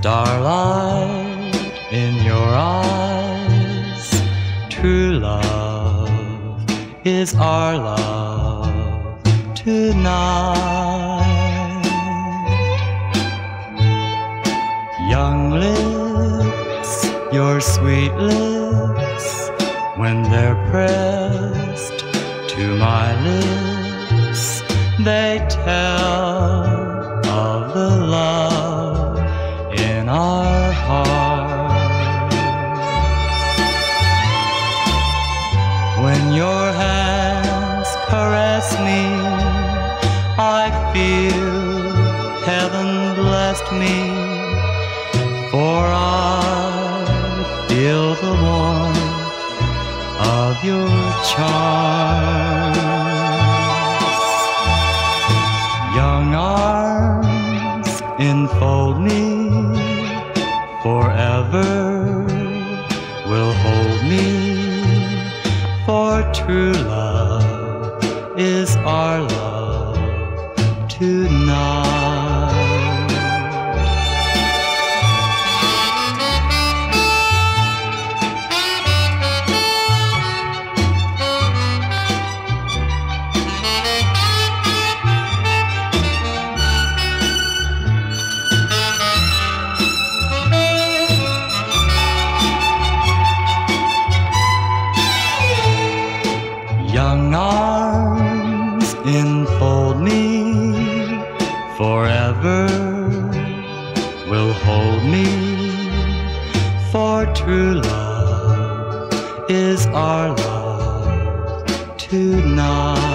starlight in your eyes. True love is our love tonight. Young lips, your sweet lips, when they're pressed to my lips, they tell of the love in our hearts. When your hands caress me, I feel heaven blessed me, for I feel the warmth of your charms. Young arms enfold me, forever will hold me, for true love is our love tonight. Young arms enfold me, forever will hold me, for true love is our love tonight.